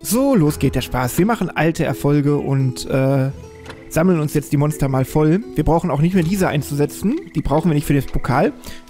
So, los geht der Spaß. Wir machen alte Erfolge und sammeln uns jetzt die Monster mal voll. Wir brauchen auch nicht mehr diese einzusetzen. Die brauchen wir nicht für das Pokal.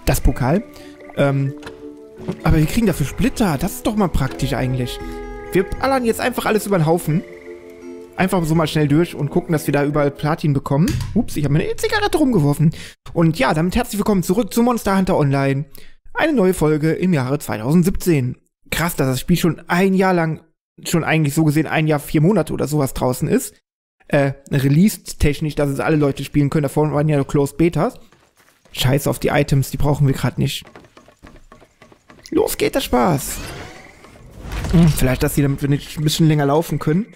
Aber wir kriegen dafür Splitter. Das ist doch mal praktisch eigentlich. Wir ballern jetzt einfach alles über den Haufen. Einfach so mal schnell durch und gucken, dass wir da überall Platin bekommen. Ups, ich habe meine Zigarette rumgeworfen. Und ja, damit herzlich willkommen zurück zu Monster Hunter Online. Eine neue Folge im Jahre 2017. Krass, dass das Spiel schon ein Jahr lang, schon eigentlich so gesehen 1 Jahr, 4 Monate oder sowas draußen ist. Release-technisch, dass es alle Leute spielen können. Davor waren ja Closed Betas. Scheiß auf die Items, die brauchen wir gerade nicht. Los geht der Spaß. Vielleicht, dass die damit wir nicht ein bisschen länger laufen können.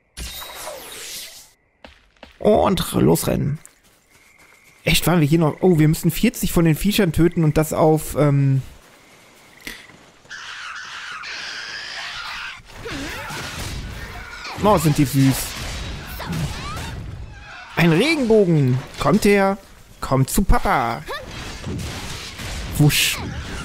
Und losrennen. Echt, waren wir hier noch... Oh, wir müssen 40 von den Viechern töten und das auf... Oh, sind die süß. Ein Regenbogen. Kommt her. Kommt zu Papa. Wusch.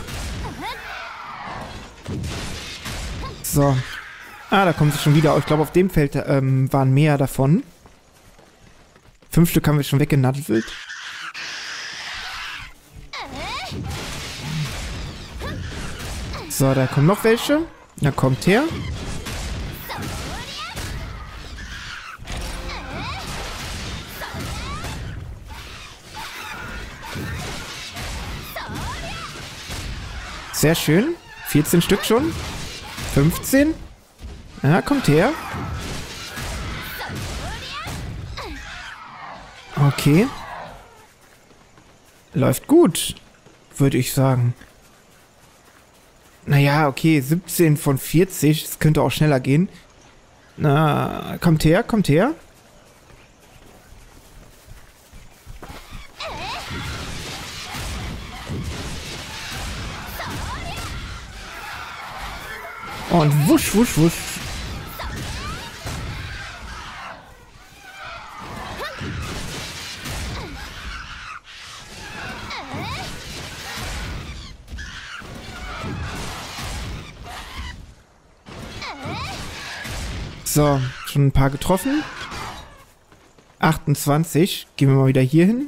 So. Ah, da kommen sie schon wieder. Ich glaube, auf dem Feld waren mehr davon. 5 Stück haben wir schon weggenattelt. So, da kommen noch welche. Na, kommt her. Sehr schön. 14 Stück schon. 15. Ja, kommt her. Okay. Läuft gut, würde ich sagen. Naja, okay, 17 von 40. Das könnte auch schneller gehen. Na, kommt her, kommt her. Und wusch, wusch, wusch. So, schon ein paar getroffen. 28. Gehen wir mal wieder hier hin.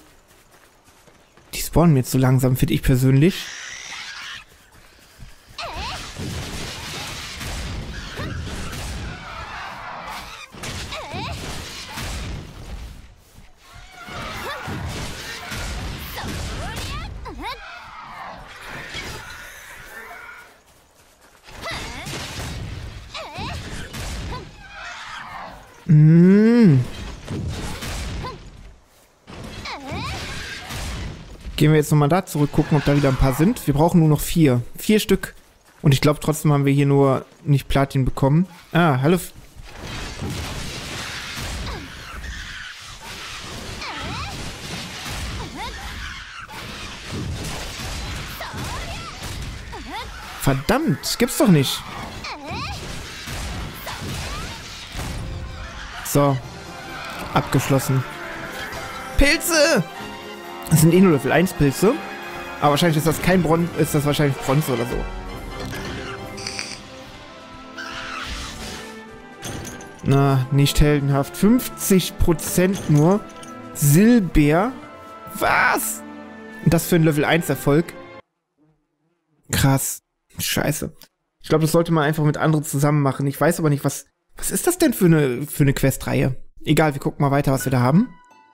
Die spawnen mir zu langsam, finde ich persönlich. Gehen wir jetzt nochmal da zurück, gucken, ob da wieder ein paar sind. Wir brauchen nur noch 4. 4 Stück. Und ich glaube, trotzdem haben wir hier nur nicht Platin bekommen. Ah, hallo. Verdammt, gibt's doch nicht. So. Abgeschlossen. Pilze! Das sind eh nur Level 1 Pilze. Aber wahrscheinlich ist das kein Bronze, ist das wahrscheinlich Bronze oder so. Na, nicht heldenhaft. 50% nur. Silber. Was? Und das für ein Level 1 Erfolg. Krass. Scheiße. Ich glaube, das sollte man einfach mit anderen zusammen machen. Ich weiß aber nicht, was ist das denn für eine Questreihe? Egal, wir gucken mal weiter, was wir da haben.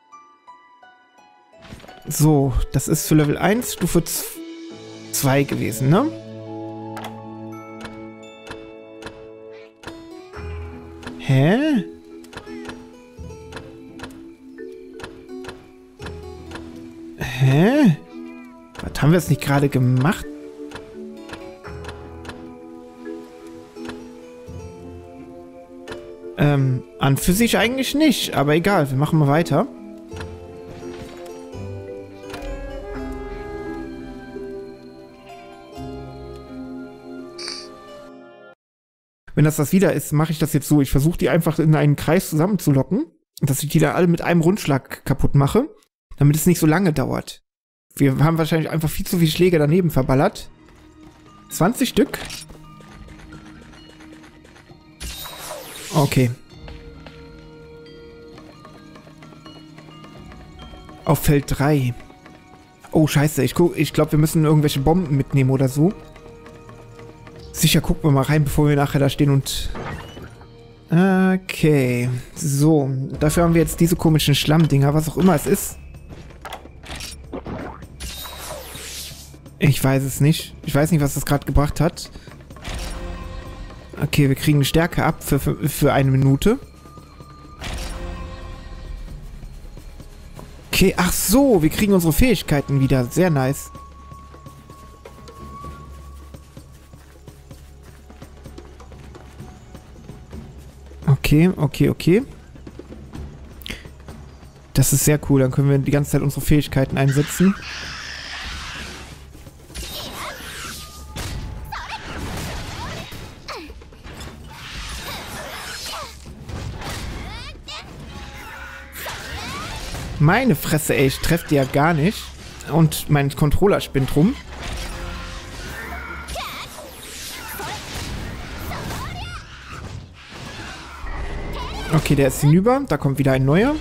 So, das ist für Level 1, Stufe 2 gewesen, ne? Hä? Hä? Was, haben wir es nicht gerade gemacht? An für sich eigentlich nicht, aber egal, wir machen mal weiter. Wenn das wieder ist, mache ich das jetzt so. Ich versuche die einfach in einen Kreis zusammenzulocken, dass ich die da alle mit einem Rundschlag kaputt mache, damit es nicht so lange dauert. Wir haben wahrscheinlich einfach viel zu viele Schläge daneben verballert. 20 Stück. Okay. Auf Feld 3. Oh, scheiße. Ich glaube, wir müssen irgendwelche Bomben mitnehmen oder so. Sicher, gucken wir mal rein, bevor wir nachher da stehen und... Okay. So. Dafür haben wir jetzt diese komischen Schlammdinger, was auch immer es ist. Ich weiß es nicht. Ich weiß nicht, was das gerade gebracht hat. Okay, wir kriegen eine Stärke ab für 1 Minute. Okay, ach so, wir kriegen unsere Fähigkeiten wieder. Sehr nice. Okay. Das ist sehr cool, dann können wir die ganze Zeit unsere Fähigkeiten einsetzen. Meine Fresse, ey, ich treffe die ja gar nicht. Und mein Controller spinnt rum. Okay, der ist hinüber. Da kommt wieder ein neuer.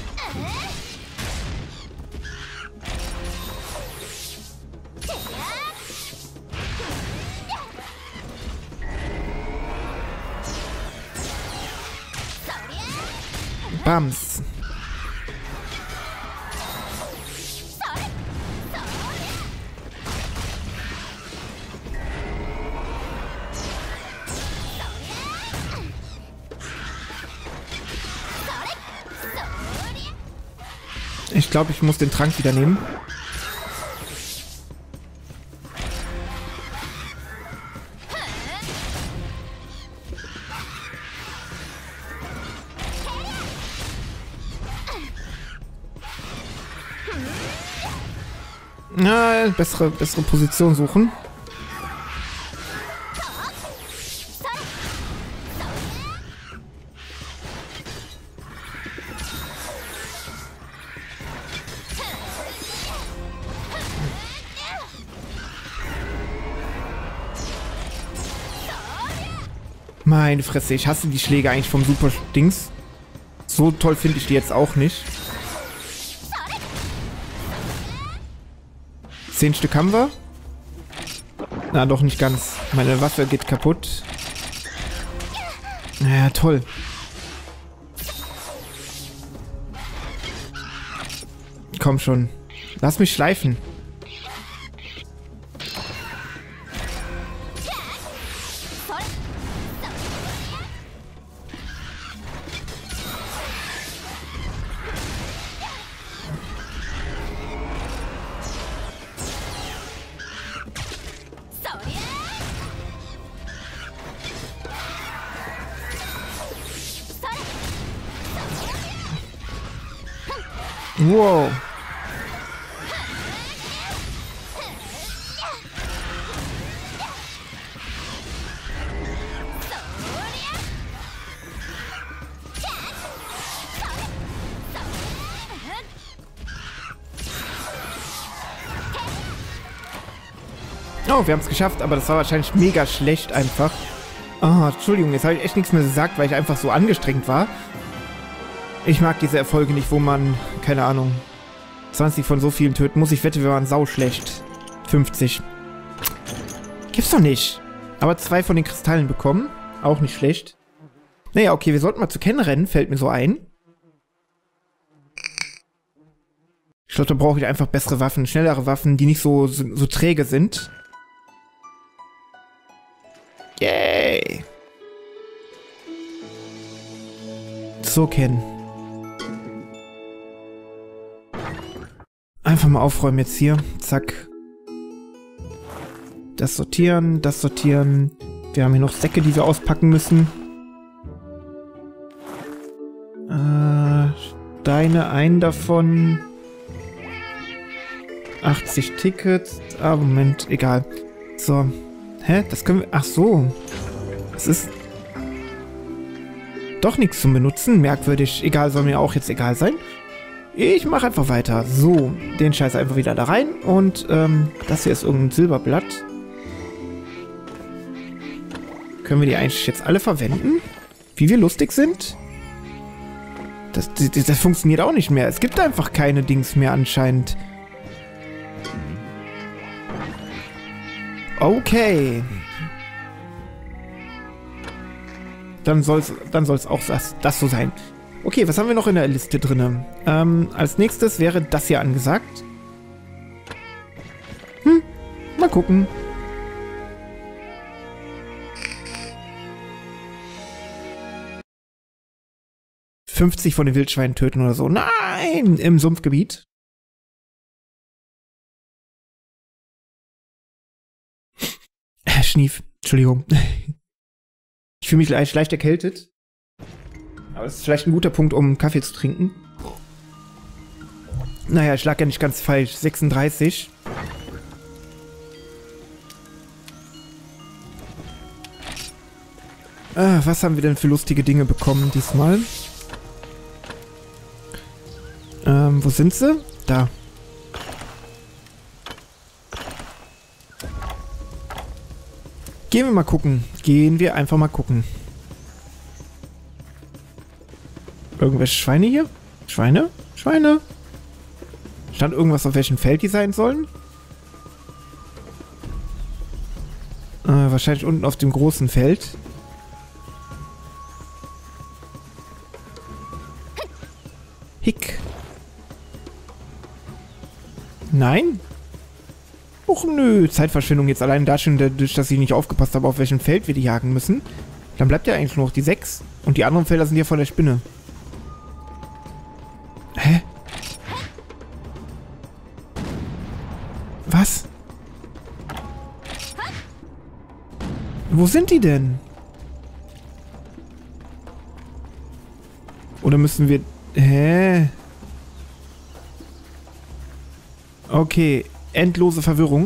Bams. Ich glaube, ich muss den Trank wieder nehmen. Na, bessere Position suchen. Meine Fresse, ich hasse die Schläge eigentlich vom Super-Dings. So toll finde ich die jetzt auch nicht. 10 Stück haben wir. Na, doch nicht ganz. Meine Waffe geht kaputt. Naja, toll. Komm schon. Lass mich schleifen. Wow. Oh, wir haben es geschafft, aber das war wahrscheinlich mega schlecht einfach. Oh, Entschuldigung, jetzt habe ich echt nichts mehr gesagt, weil ich einfach so angestrengt war. Ich mag diese Erfolge nicht, wo man, keine Ahnung, 20 von so vielen töten muss. Ich wette, wir waren sauschlecht. 50. Gibt's doch nicht. Aber 2 von den Kristallen bekommen. Auch nicht schlecht. Naja, okay, wir sollten mal zu Ken rennen, fällt mir so ein. Ich glaube, da brauche ich einfach bessere Waffen, schnellere Waffen, die nicht so träge sind. Yay! So, Ken. Einfach mal aufräumen jetzt hier. Zack. Das sortieren, das sortieren. Wir haben hier noch Säcke, die wir auspacken müssen. Steine, einen davon. 80 Tickets. Ah, Moment, egal. So. Hä? Das können wir... Ach so. Das ist... doch nichts zum Benutzen. Merkwürdig. Egal, soll mir auch jetzt egal sein. Ich mache einfach weiter. So, den Scheiß einfach wieder da rein. Und, das hier ist irgendein Silberblatt. Können wir die eigentlich jetzt alle verwenden? wie wir lustig sind? Das funktioniert auch nicht mehr. Es gibt einfach keine Dings mehr anscheinend. Okay. Dann soll's auch das so sein. Okay, was haben wir noch in der Liste drin? Als nächstes wäre das hier angesagt. Mal gucken. 50 von den Wildschweinen töten oder so. Nein! Im Sumpfgebiet. Schnief. Entschuldigung. Ich fühle mich leicht erkältet. Aber es ist vielleicht ein guter Punkt, um Kaffee zu trinken. Naja, ich lag ja nicht ganz falsch. 36. Was haben wir denn für lustige Dinge bekommen diesmal? Wo sind sie? Da. Gehen wir mal gucken. Gehen wir einfach mal gucken. Irgendwelche Schweine hier? Schweine? Schweine? Stand irgendwas, auf welchem Feld die sein sollen? Wahrscheinlich unten auf dem großen Feld. Hick. Nein? Och nö, Zeitverschwendung jetzt allein da schon dadurch, dass ich nicht aufgepasst habe, auf welchem Feld wir die jagen müssen. Dann bleibt ja eigentlich nur noch die 6. Und die anderen Felder sind ja von der Spinne. Hä? Was? Wo sind die denn? Oder müssen wir... Hä? Okay, endlose Verwirrung.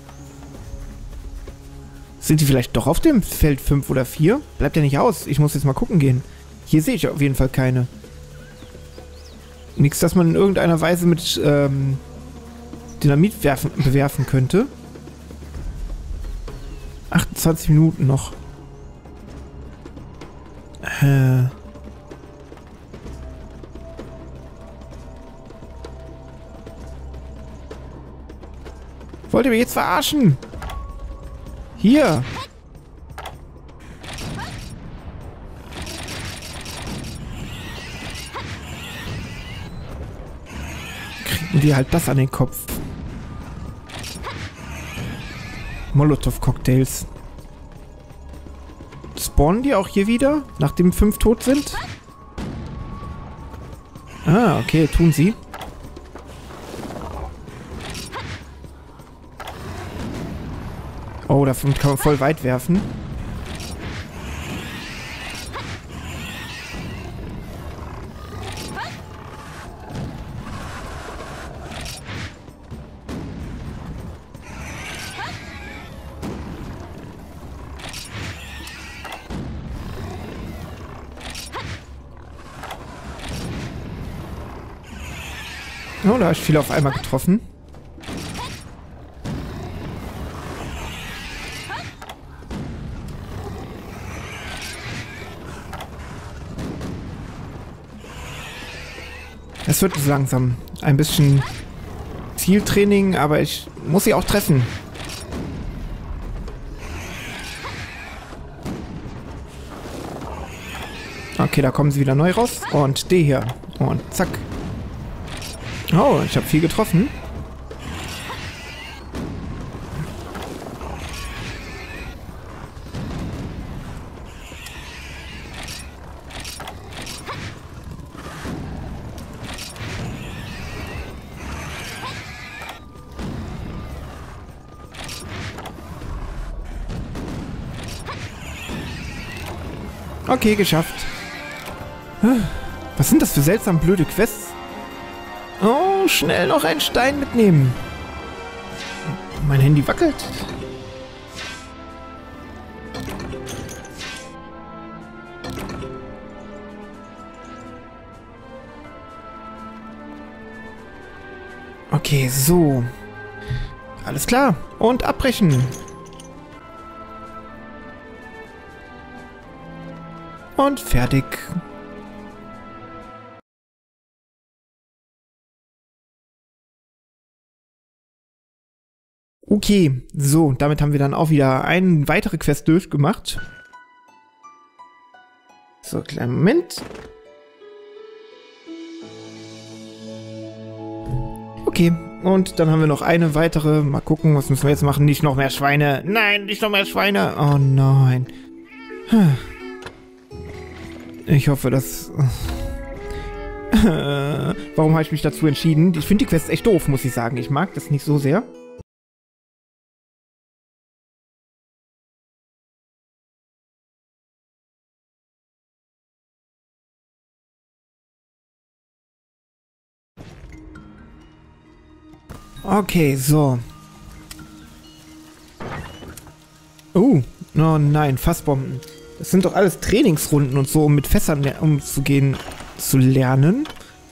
Sind die vielleicht doch auf dem Feld 5 oder 4? Bleibt ja nicht aus. Ich muss jetzt mal gucken gehen. Hier sehe ich auf jeden Fall keine. Nichts, das man in irgendeiner Weise mit Dynamit bewerfen könnte. 28 Minuten noch. Wollt ihr mich jetzt verarschen? Hier. Kriegen die halt das an den Kopf. Molotow-Cocktails. Spawnen die auch hier wieder, nachdem 5 tot sind? Ah, okay, tun sie. Oh, davon kann man voll weit werfen. Oh, da habe ich viele auf einmal getroffen. Es wird so langsam ein bisschen Zieltraining, aber ich muss sie auch treffen. Okay, da kommen sie wieder neu raus. Und die hier. Und zack. Oh, ich habe viel getroffen. Okay, geschafft. Was sind das für seltsam blöde Quests? Oh, schnell noch einen Stein mitnehmen. Mein Handy wackelt. Okay, so. Alles klar. Und abbrechen. Und fertig. Okay, so, damit haben wir dann auch wieder eine weitere Quest durchgemacht. So, kleinen Moment. Okay, und dann haben wir noch eine weitere. Mal gucken, was müssen wir jetzt machen? Nicht noch mehr Schweine. Nein, nicht noch mehr Schweine. Oh nein. Ich hoffe, dass... Warum habe ich mich dazu entschieden? Ich finde die Quest echt doof, muss ich sagen. Ich mag das nicht so sehr. Okay, so. Oh nein, Fassbomben. Das sind doch alles Trainingsrunden und so, um mit Fässern umzugehen, zu lernen.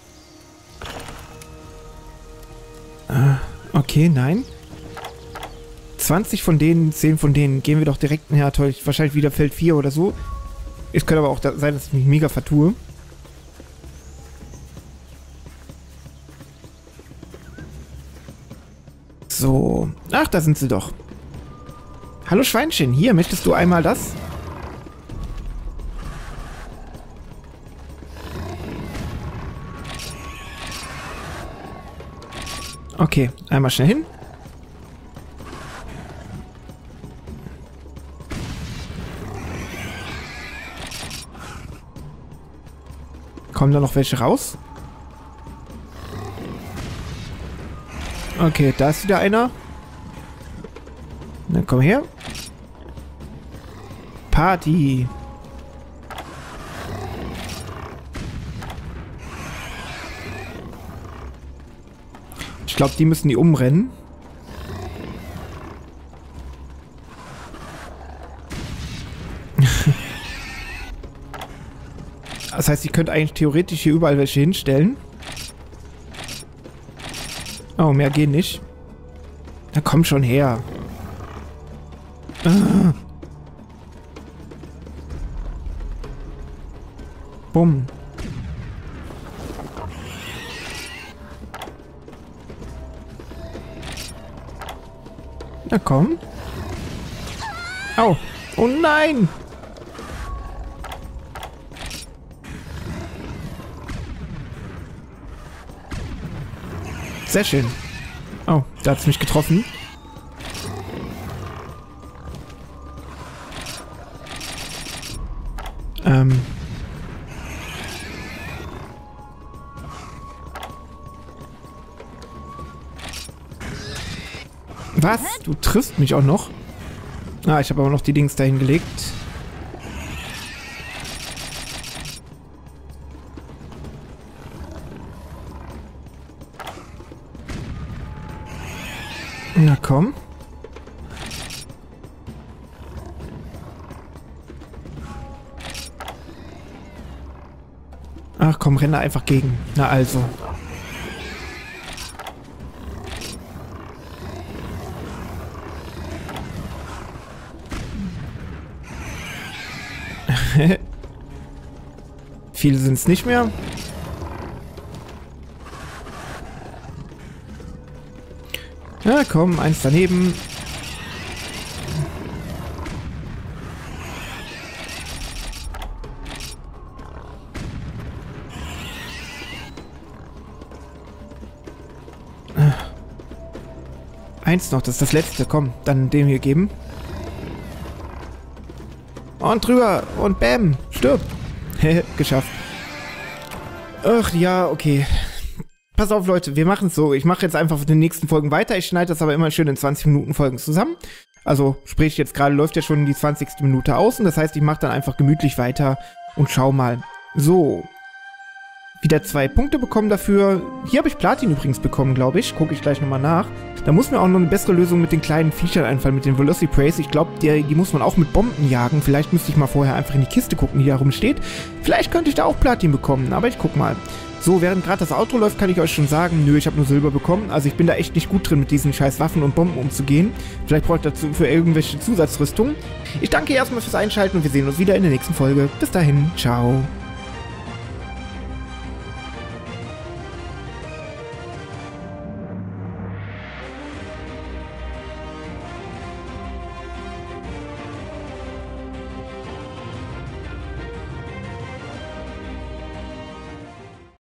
Okay, nein. 20 von denen, 10 von denen. Gehen wir doch direkt... Ja, toll, wahrscheinlich wieder Feld 4 oder so. Es könnte aber auch sein, dass ich mich mega vertue. So. Ach, da sind sie doch. Hallo Schweinchen, hier, möchtest du einmal das? Okay, einmal schnell hin. Kommen da noch welche raus? Okay, da ist wieder einer. Dann komm her. Party. Ich glaube, die müssen die umrennen. Das heißt, ich könnte eigentlich theoretisch hier überall welche hinstellen. Oh, mehr gehen nicht. Na komm schon her. Ah. Bumm. Na komm. Au. Oh nein. Sehr schön. Oh, da hat es mich getroffen. Was? Du triffst mich auch noch? Ah, ich habe aber noch die Dings dahin gelegt. Na komm. Ach komm, renne einfach gegen. Na also. Viele sind es nicht mehr. Ja, komm, eins daneben. Eins noch, das ist das letzte. Komm, dann dem hier geben. Und drüber. Und bam. Stirb. Geschafft. Ach ja, okay. Pass auf, Leute, wir machen es so. Ich mache jetzt einfach für die nächsten Folgen weiter. Ich schneide das aber immer schön in 20-Minuten-Folgen zusammen. Also, sprich, jetzt gerade läuft ja schon die 20. Minute aus. Und das heißt, ich mache dann einfach gemütlich weiter und schau mal. So. Wieder 2 Punkte bekommen dafür. Hier habe ich Platin übrigens bekommen, glaube ich. Gucke ich gleich nochmal nach. Da muss mir auch noch eine bessere Lösung mit den kleinen Viechern einfallen, mit den Velociprays. Ich glaube, die muss man auch mit Bomben jagen. Vielleicht müsste ich mal vorher einfach in die Kiste gucken, die da rumsteht. Vielleicht könnte ich da auch Platin bekommen, aber ich guck mal. So, während gerade das Outro läuft, kann ich euch schon sagen, nö, ich habe nur Silber bekommen. Also ich bin da echt nicht gut drin, mit diesen scheiß Waffen und Bomben umzugehen. Vielleicht brauche ich dazu für irgendwelche Zusatzrüstungen. Ich danke erstmal fürs Einschalten und wir sehen uns wieder in der nächsten Folge. Bis dahin, ciao.